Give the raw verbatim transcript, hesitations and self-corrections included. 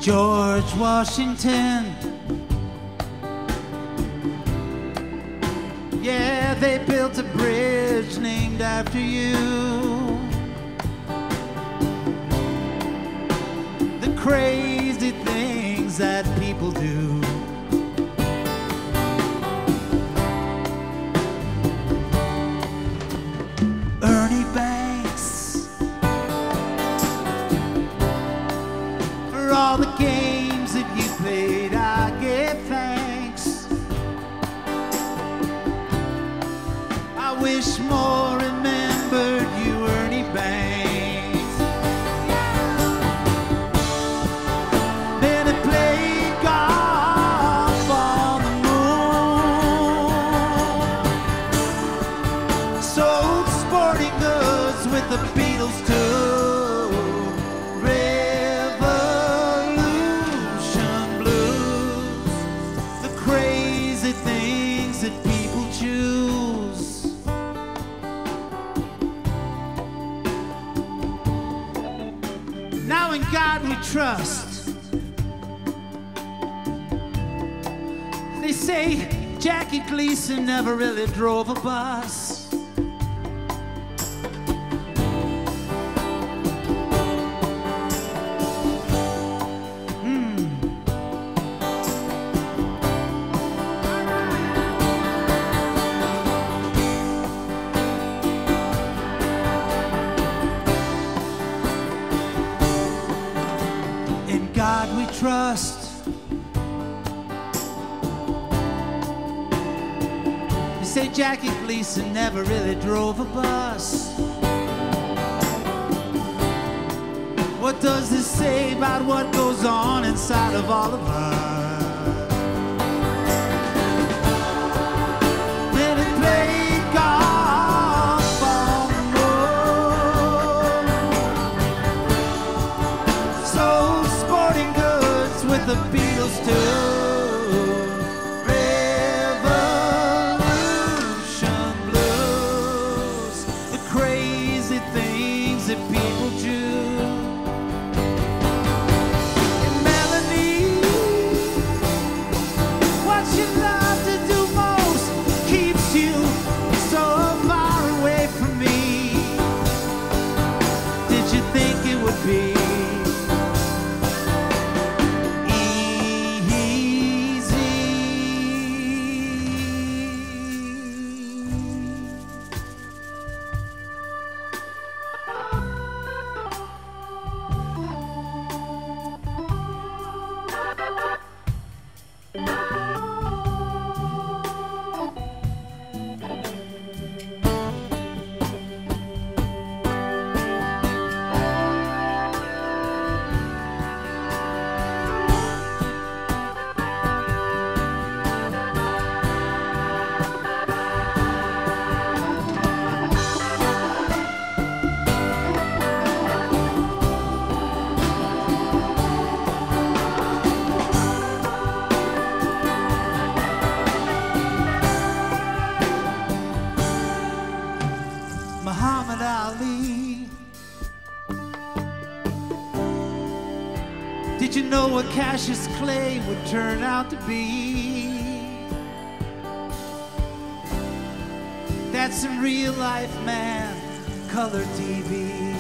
George Washington. Yeah, they built a bridge named after you. The crazy things that people do. Ernie Banks, for all the games that you played, I give thanks. I wish more remembered you, Ernie Banks. Many played golf on the moon, sold sporting goods with the Beatles too. Revolution blues, the crazy things that people choose. Now in God we trust. They say Jackie Gleason never really drove a bus. In God we trust. They say Jackie Gleason never really drove a bus. What does this say about what goes on inside of all of us? Many played golf on the moon, sold sporting goods with the Beatles too. Revolution blues, the crazy things that people do. And Melanie, what you love to do most keeps you so far away from me. Did you think it would be Muhammad Ali? Did you know what Cassius Clay would turn out to be? That's some real life, man, color T V.